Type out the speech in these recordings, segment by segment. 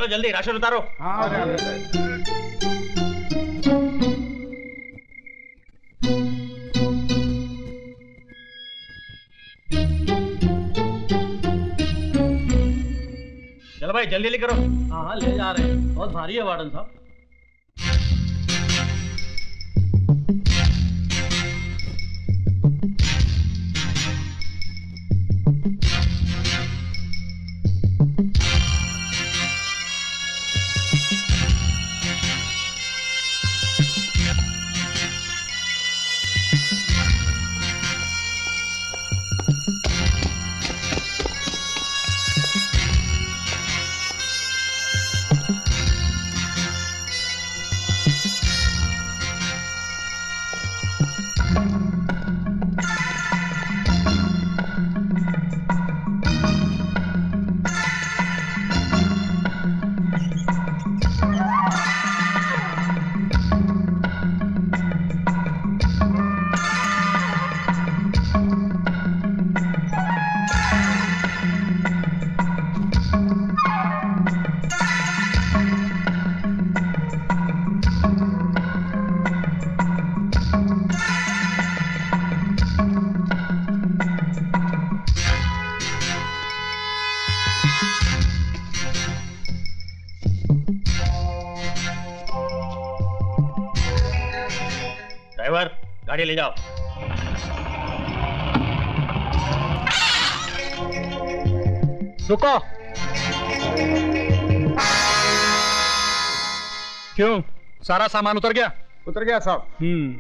जल्दी राशन उतारो। हाँ चलो भाई जल्दी ले करो। हाँ हाँ ले जा रहे हैं, बहुत भारी है वार्डन साहब। ड्राइवर गाड़ी ले जाओ। रुको। क्यों, सारा सामान उतर गया? उतर गया साहब।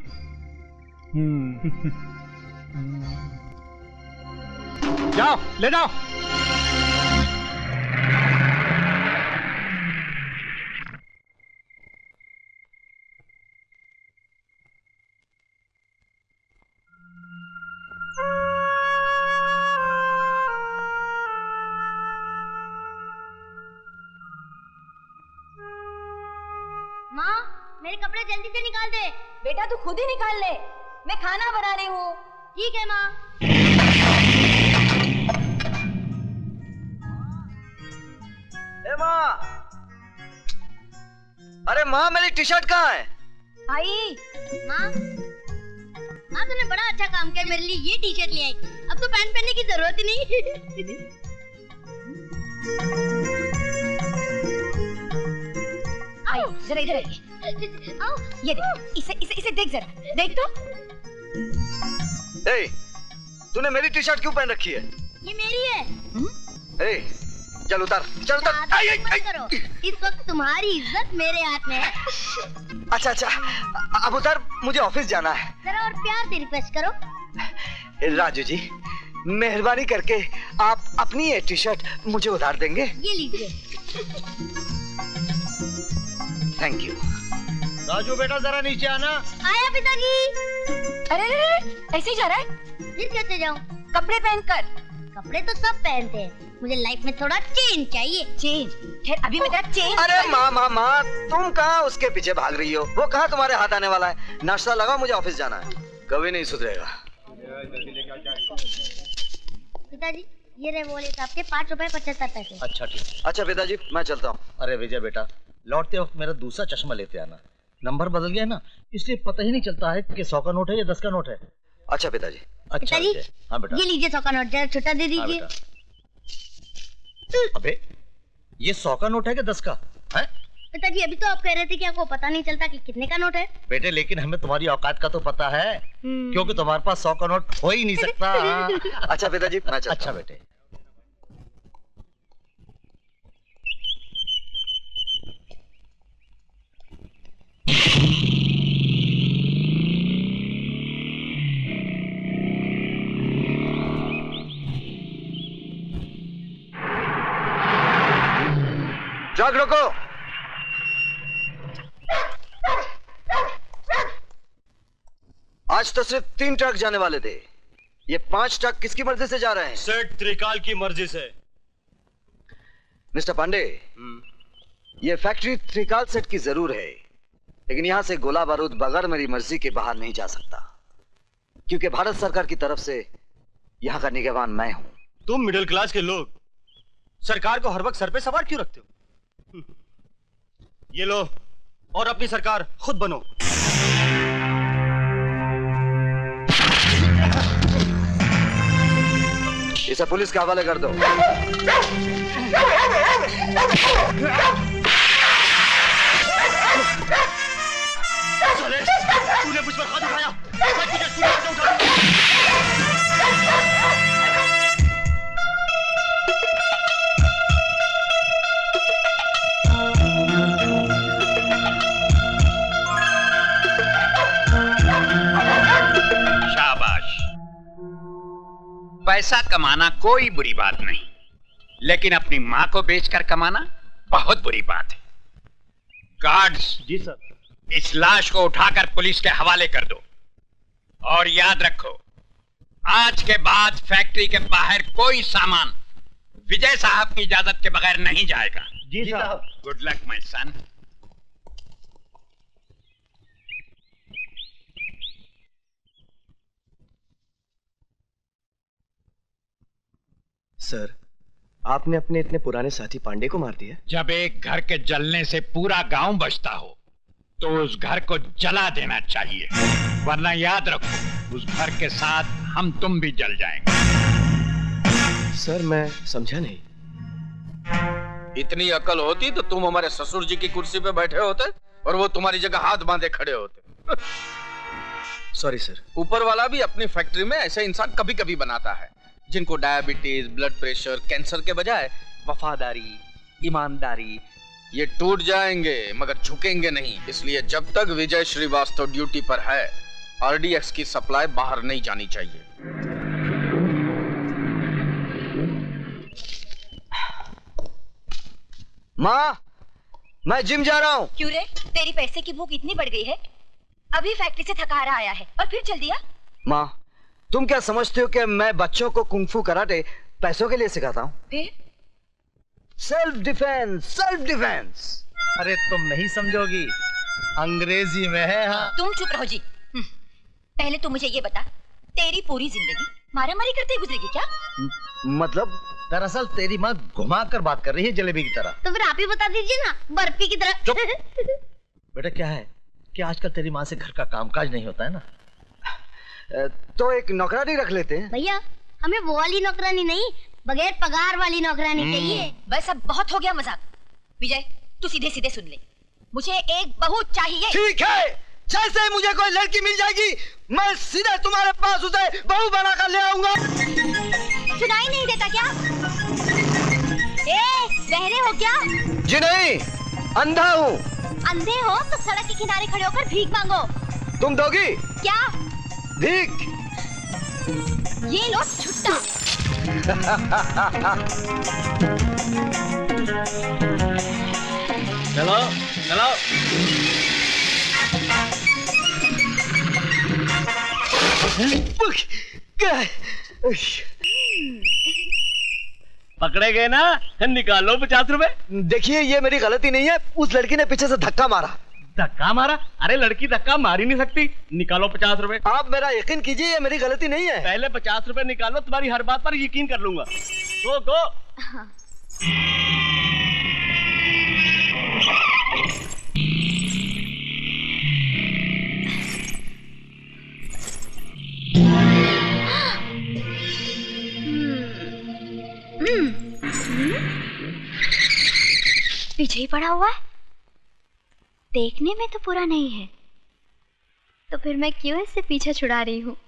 जाओ ले जाओ। मेरे कपड़े जल्दी से निकाल दे। बेटा तू खुद ही निकाल ले, मैं खाना बना रही हूँ। ठीक है माँ। माँ, अरे माँ मेरी टी शर्ट कहाँ है? आई माँ, माँ तूने बड़ा अच्छा काम किया, मेरे लिए ये टी शर्ट ले आई। अब तो पैंट पहनने की जरूरत ही नहीं। आई जरा इधर आओ, ये देख, इसे देख जरा, देख तो। ए, तूने मेरी टी शर्ट क्यों पहन रखी है? ये मेरी है। ए, चल उतार, चल उतार। करो, इस वक्त तुम्हारी इज्जत मेरे हाथ में है। अच्छा अच्छा, अब उतार, मुझे ऑफिस जाना है। जरा और प्यार से रिक्वेस्ट करो। राजू जी, मेहरबानी करके आप अपनी ये टी शर्ट मुझे उधार देंगे? ये लीजिए। Thank you. राजू बेटा जरा नीचे आना। आया पिताजी। अरे ऐसे ही जा रहा है? फिर कैसे जाऊँ? कपड़े पहनकर। कपड़े तो सब पहनते हैं, मुझे लाइफ में थोड़ा चेंज चाहिए। चेंज? खैर अभी मैं तेरा चेंज। अरे माँ, तुम कहाँ उसके पीछे भाग रही हो? वो कहाँ तुम्हारे हाथ आने वाला है? नाश्ता लगाओ, मुझे ऑफिस जाना है। कभी नहीं सुधरेगा। पिताजी ये रहे वॉलेट आपके, 5 रुपए 75 पैसे। अच्छा ठीक। अच्छा पिताजी मैं चलता हूँ। अरे विजय बेटा, लौटते वक्त मेरा दूसरा चश्मा लेते आना। नंबर बदल गया ना, इसलिए पता ही नहीं चलता है कि 100 का नोट है या 10 का नोट है। अच्छा पिताजी। अच्छा पिताजी, हाँ बेटा। ये लीजिए 100 का नोट, जरा छोटा दे दीजिए। अबे ये 100 का नोट है कि 10 का है? पिताजी अभी तो आप कह रहे थे कि आपको पता नहीं चलता कि कितने का नोट है। बेटे लेकिन हमें तुम्हारी औकात का तो पता है, क्योंकि तुम्हारे पास 100 का नोट हो ही नहीं सकता। अच्छा पिताजी मैं चलता हूं। अच्छा बेटे। ट्रक रोको। आज तो सिर्फ 3 ट्रक जाने वाले थे, ये 5 ट्रक किसकी मर्जी से जा रहे हैं? सेठ त्रिकाल की मर्जी से। मिस्टर पांडे, ये फैक्ट्री त्रिकाल सेठ की जरूर है, लेकिन यहां से गोला बारूद बगैर मेरी मर्जी के बाहर नहीं जा सकता, क्योंकि भारत सरकार की तरफ से यहां का निगरान मैं हूं। तुम मिडिल क्लास के लोग सरकार को हर वक्त सर पे सवार क्यों रखते हो? ये लो और अपनी सरकार खुद बनो। इसे पुलिस के हवाले कर दो। तूने मुझ पर हाथ उठाया, शाबाश। पैसा कमाना कोई बुरी बात नहीं, लेकिन अपनी मां को बेचकर कमाना बहुत बुरी बात है। गार्ड्स, जी सर। इस लाश को उठाकर पुलिस के हवाले कर दो। और याद रखो, आज के बाद फैक्ट्री के बाहर कोई सामान विजय साहब की इजाजत के बगैर नहीं जाएगा। जी साहब। Good luck my son. Sir, आपने अपने इतने पुराने साथी पांडे को मार दिया? जब एक घर के जलने से पूरा गांव बचता हो तो उस घर को जला देना चाहिए, वरना याद रखो उस घर के साथ हम तुम भी जल जाएंगे। सर, मैं समझा नहीं। इतनी अकल होती तो तुम हमारे ससुर जी की कुर्सी पे बैठे होते और वो तुम्हारी जगह हाथ बांधे खड़े होते। Sorry sir. ऊपर वाला भी अपनी फैक्ट्री में ऐसे इंसान कभी कभी बनाता है जिनको डायबिटीज, ब्लड प्रेशर, कैंसर के बजाय वफादारी, ईमानदारी, ये टूट जाएंगे मगर झुकेंगे नहीं। इसलिए जब तक विजय श्रीवास्तव ड्यूटी पर है, आरडीएक्स की सप्लाई बाहर नहीं जानी चाहिए। माँ, मैं जिम जा रहा हूँ। क्यों रे? तेरी पैसे की भूख इतनी बढ़ गई है? अभी फैक्ट्री से थका रहा आया है और फिर चल दिया? माँ, तुम क्या समझते हो कि मैं बच्चों को कुंफू कराटे पैसों के लिए सिखाता हूँ? फिर? Self defence, self defence. अरे तुम नहीं समझोगी, अंग्रेजी में है। हाँ। तुम चुप रहो जी। पहले तुम मुझे ये बता, तेरी पूरी जिंदगी मारामारी करते ही गुजरेगी क्या? मतलब? दरअसल तेरी माँ घुमा कर बात कर रही है जलेबी की तरह। तो फिर आप ही बता दीजिए ना, बर्फी की तरह। चुप। बेटा क्या है कि आजकल तेरी माँ से घर का कामकाज नहीं होता है ना। तो एक नौकरानी रख लेते हैं। भैया, हमें वो वाली नौकरानी नहीं, बगैर पगार वाली नौकरानी चाहिए। बस अब बहुत हो गया मजाक। विजय, तू सीधे सीधे सुन ले, मुझे एक बहू चाहिए। ठीक है, जैसे मुझे कोई लड़की मिल जाएगी मैं सीधे तुम्हारे पास उसे बहू बनाकर ले आऊंगा। सुनाई नहीं देता क्या? बहरे हो क्या? जी नहीं, अंधा हूँ। अंधे हो तो सड़क के किनारे खड़े होकर भीख मांगो। तुम दोगी? क्या? भीख। ये लो छुट्टा। चलो चलो। पकड़े गए ना, निकालो 50 रुपए। देखिए, ये मेरी गलती नहीं है, उस लड़की ने पीछे से धक्का मारा। धक्का मारा? अरे लड़की धक्का मार ही नहीं सकती। निकालो 50 रुपए। आप मेरा यकीन कीजिए, ये मेरी गलती नहीं है। पहले 50 रुपए निकालो, तुम्हारी हर बात पर यकीन कर लूंगा। गो गो। पीछे ही पड़ा हुआ है, देखने में तो पूरा नहीं है, तो फिर मैं क्यों इससे पीछा छुड़ा रही हूँ?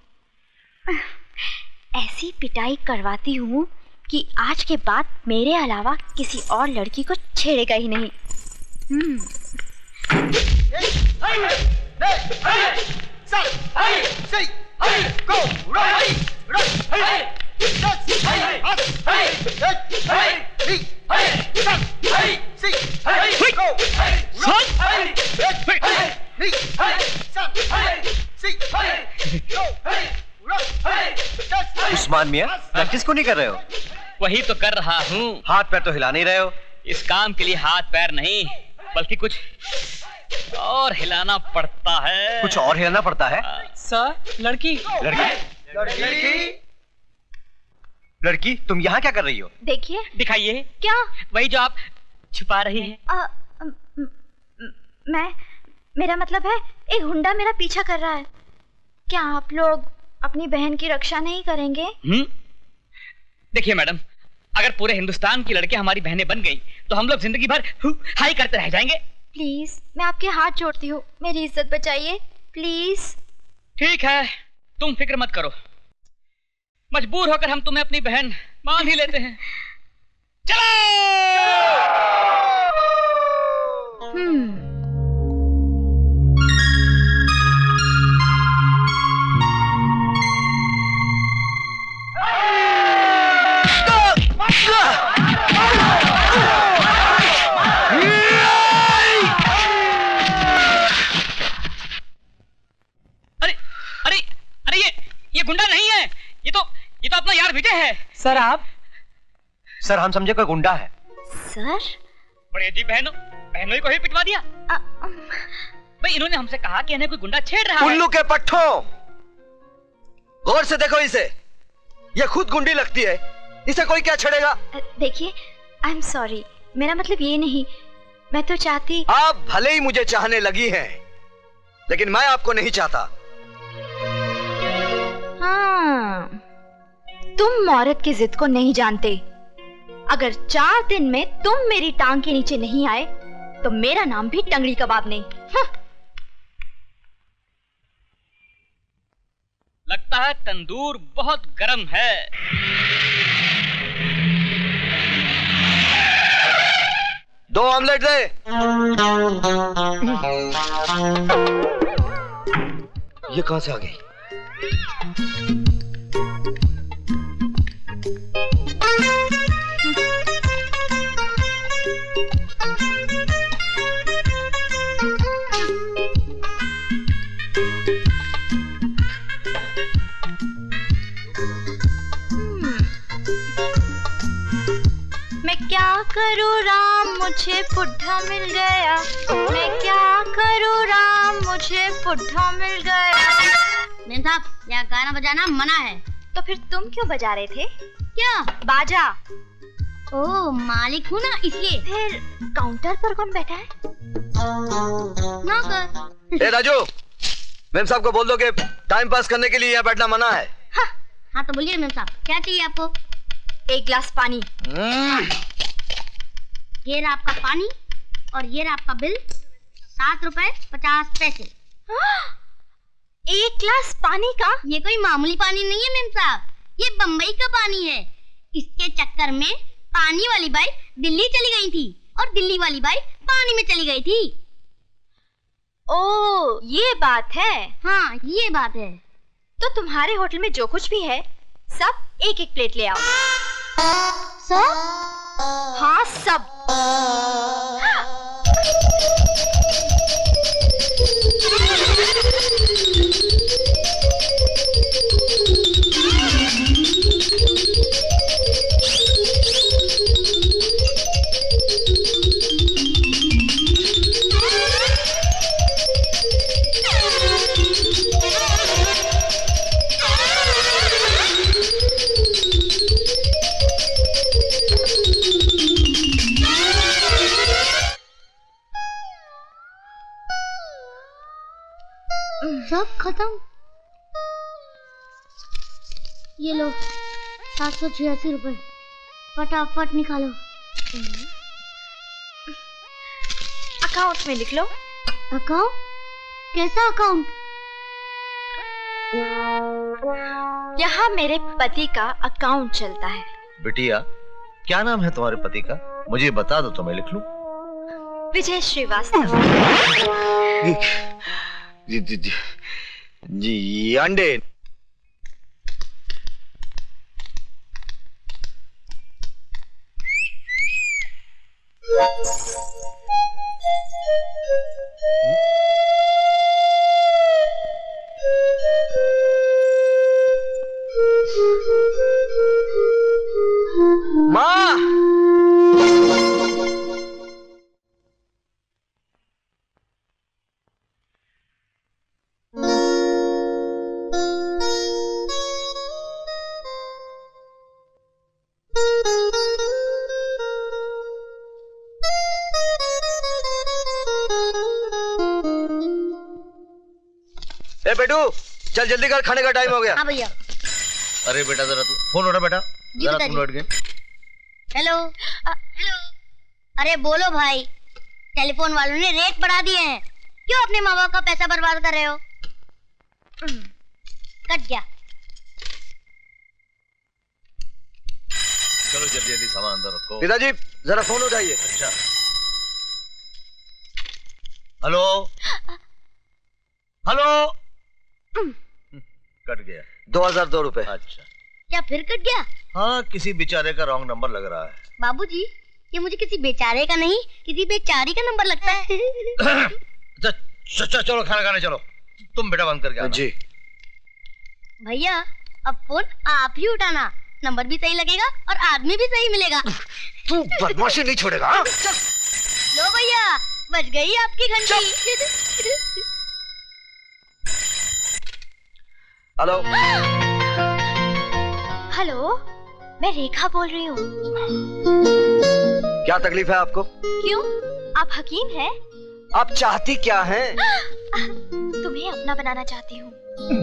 ऐसी पिटाई करवाती हूँ कि आज के बाद मेरे अलावा किसी और लड़की को छेड़ेगा ही नहीं। उस्मान मियां, प्रैक्टिस को नहीं कर रहे हो? वही तो कर रहा हूँ। हाथ पैर तो हिला नहीं रहे हो। इस काम के लिए हाथ पैर नहीं, बल्कि कुछ और हिलाना पड़ता है। कुछ और हिलाना पड़ता है? सर, लड़की। लड़की, तुम यहाँ क्या कर रही हो? देखिए। दिखाइए। क्या? वही जो आप छुपा रही है? मेरा मतलब है एक गुंडा मेरा पीछा कर रहा है। क्या आप लोग अपनी बहन की रक्षा नहीं करेंगे? देखिए मैडम, अगर पूरे हिंदुस्तान की लड़के हमारी बहनें बन गई तो हम लोग जिंदगी भर हाई करते रह जाएंगे। प्लीज, मैं आपके हाथ जोड़ती हूँ, मेरी इज्जत बचाइए प्लीज। ठीक है, तुम फिक्र मत करो, मजबूर होकर हम तुम्हें अपनी बहन मान ही लेते हैं। अरे ये गुंडा नहीं है, ये तो अपना यार विजय है। सर आप? सर हम समझे कोई गुंडा है। सर? बड़े जी, बहनों को ही पिटवा दिया। भाई इन्होंने हमसे कहा कि इन्हें कोई गुंडा छेड़ रहा है। उल्लू के पट्टों, गौर से देखो इसे, ये खुद गुंडी लगती है, इसे कोई क्या छेड़ेगा? देखिए, आई एम सॉरी, मेरा मतलब ये नहीं, मैं तो चाहती। आप भले ही मुझे चाहने लगी हैं, लेकिन मैं आपको नहीं चाहता। हाँ, तुम औरत की जिद को नहीं जानते। अगर 4 दिन में तुम मेरी टांग के नीचे नहीं आए तो मेरा नाम भी टंगड़ी कबाब नहीं। लगता है तंदूर बहुत गर्म है। दो ऑमलेट दे। ये कहां से आ गई? मैं क्या करूँ राम, मुझे पुट्ठा मिल गया। मैं क्या करूँ राम, मुझे पुट्ठा मिल गया। मेम साहब, यहाँ गाना बजाना मना है। तो फिर तुम क्यों बजा रहे थे? क्या? बाजा। ओ, मालिक हूँ ना इसलिए। फिर काउंटर पर कौन बैठा है? नौकर। ए राजू, मेम साहब को बोल दो कि टाइम पास करने के लिए यहाँ बैठना मना है। हाँ तो बोलिए मेम साहब, क्या चाहिए आपको? 1 गिलास पानी। ये रहा आपका पानी और ये रहा आपका बिल, 7 रुपए 50 पैसे। 1 गिलास पानी का? ये कोई मामूली पानी नहीं है मेम साहब, ये बम्बई का पानी है। इसके चक्कर में पानी वाली बाई दिल्ली चली गई थी और दिल्ली वाली बाई पानी में चली गई थी। ओ, ये बात है। हाँ, ये बात है। तो तुम्हारे होटल में जो कुछ भी है सब 1-1 प्लेट ले आओ। सब? हाँ, सब। सब खत्म। ये लो 786 रुपए, फटाफट निकालो। अकाउंट में लिख लो। अकाउंट? कैसा अकाउंट? यहाँ मेरे पति का अकाउंट चलता है। बिटिया, क्या नाम है तुम्हारे पति का? मुझे बता दो तो मैं लिख लूं। विजय श्रीवास्तव। जी अंडे। माँ, ए बेटू, चल जल्दी कर, खाने का टाइम हो गया। हाँ भैया। अरे बेटा जरा तू फोन उठा बेटा, जरा तू लौट गए। Hello hello. अरे बोलो भाई, टेलीफोन वालों ने रेट बढ़ा दिए हैं, क्यों अपने माँ बाप का पैसा बर्बाद कर रहे हो? कट गया। चलो जल्दी जल्दी सामान अंदर रखो। पिताजी जरा फोन उठाइए। अच्छा हेलो हेलो। कट गया। 2002 रुपए। अच्छा क्या फिर कट गया? हाँ, किसी बेचारे का रॉन्ग नंबर लग रहा है। बाबूजी, ये मुझे किसी बेचारे का नहीं, किसी बेचारी का नंबर लगता है। चलो खाना खाने चलो। तुम बेटा बंद करके आना। जी भैया, अब फोन आप ही उठाना, नंबर भी सही लगेगा और आदमी भी सही मिलेगा। तू बदमाशी नहीं छोड़ेगा। हाँ? चल। लो भैया, बज गई आपकी घंटी। हेलो हेलो, मैं रेखा बोल रही हूँ। क्या तकलीफ है आपको? क्यों, आप हकीम हैं? आप चाहती क्या हैं? तुम्हें अपना बनाना चाहती हूँ।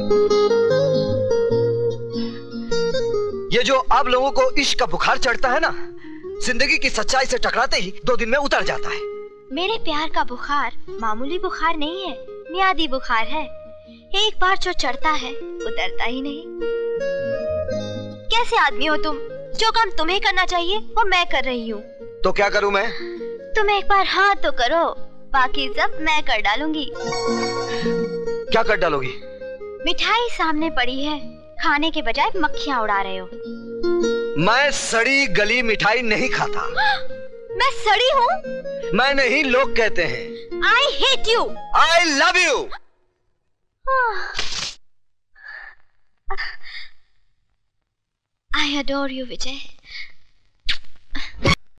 ये जो आप लोगों को इश्क का बुखार चढ़ता है ना, जिंदगी की सच्चाई से टकराते ही 2 दिन में उतर जाता है। मेरे प्यार का बुखार मामूली बुखार नहीं है, मियादी बुखार है। एक बार जो चढ़ता है उतरता ही नहीं। कैसे आदमी हो तुम? जो काम तुम्हें करना चाहिए वो मैं कर रही हूँ। तो क्या करूँ मैं? तुम एक बार हाँ तो करो, बाकी सब मैं कर डालूंगी। क्या कर डालोगी? मिठाई सामने पड़ी है, खाने के बजाय मक्खियाँ उड़ा रहे हो। मैं सड़ी गली मिठाई नहीं खाता। मैं सड़ी हूँ? मैं नहीं, लोग कहते हैं। I hate you. I love you. I adore you, Vijay.